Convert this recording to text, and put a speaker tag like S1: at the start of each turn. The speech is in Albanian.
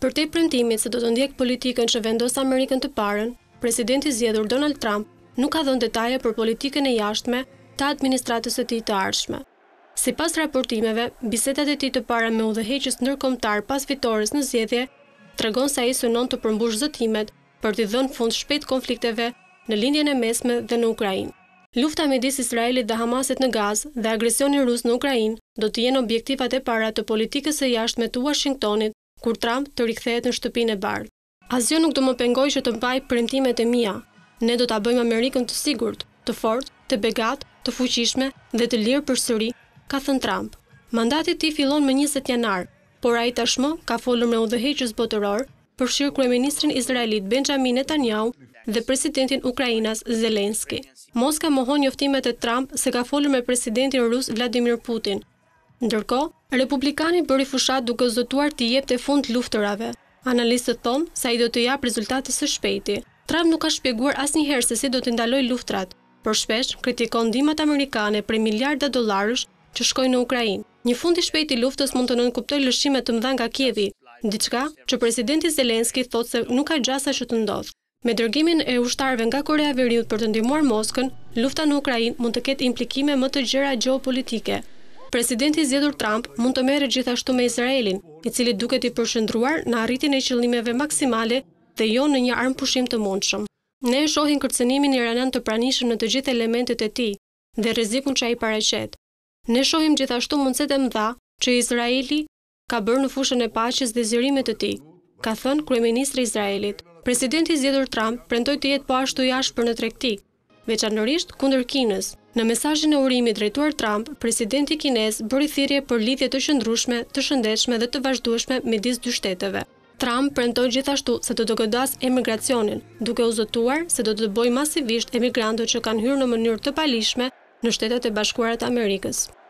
S1: Përtej premtimit se do të ndjek politikën që vendos Amerikën të parën, presidenti zgjedhur Donald Trump nuk ka dhënë detaje për politikën e jashtme të administratës së tij të ardhshme. Sipas raportimeve, bisedat e tij të para me udhëheqës ndërkombëtar pas fitores në zgjedhje tregon se ai synon të përmbush zëtimet për t'i dhënë fund shpejt konflikteve në lindjen e mesme dhe në Ukrainë. Lufta midis Izraelit dhe Hamasit në Gazë dhe agresioni rus në Ukrainë do të jenë objektivat e para të politikës së jashtme të Washingtonit kur Trump të rikthehet në shtëpinë e bardhë. Asgjë nuk do më pengoj që të mbaj premtimet e mia. Ne do ta bëjmë Amerikën të sigurt, të fortë, të begatë, të fuqishme dhe të lirë përsëri, ka thënë Trump. Mandati i tij fillon më 20 janar, por ai tashmë ka folur me udhëheqës botëror, përfshirë kryeministrin izraelit Benjamin Netanyahu dhe presidentin Ukrainas Zelensky. Moska mohon njoftimet e Trump se ka folur me presidentin rus Vladimir Putin. Ndërkohë, republikani bëri fushat duke zotuar të jepte fund luftërave. Analistët thonë se ai do të jap rezultate së shpejti. Trump nuk ka shpjeguar asnjëherë se si do të ndalojë luftrat, por shpesh kritikon ndihmat amerikane prej miliarda dollarësh që shkojnë në Ukrainë. Një fund i shpejtë i luftës mund të nënkuptojë lëshime të mëdha nga Kievi, diçka që presidenti Zelensky thotë se nuk ka gjasa që të ndodhë. Me dërgimin e ushtarëve nga Korea e Veriut për të ndihmuar Moskën, lufta në Ukrainë mund të ketë implikime më të gjera gjeopolitike. Presidenti i zgjedhur Trump mund të merret gjithashtu me Izraelin, i cili duket i përshëndruar në arritjen e qëllimeve maksimale dhe jo në një armpushim të mundshëm. Ne e shohim kërcënimin iranian të pranishëm në të gjithë elementet e tij dhe rrezikun që ai paraqet. Ne shohim gjithashtu mundësitë e mëdha që Izraeli ka bërë në fushën e paqes dhe zgjerimit të tij, ka thënë kryeministri i Izraelit. Presidenti i zgjedhur Trump premtoi të jetë po ashtu i ashpër në tregti, veçanërisht kundër Kinës. Në mesazhin e urimit drejtuar Trump, presidenti kinez bëri thirrje për lidhje të qëndrueshme, të shëndetshme dhe të vazhdueshme midis dy shteteve. Trump premtoi gjithashtu se do të godas emigracionin, duke u zotuar se do të bëjë masivisht emigrantët që kanë hyrë në mënyrë të palishme në Shtetet e Bashkuara të Amerikës.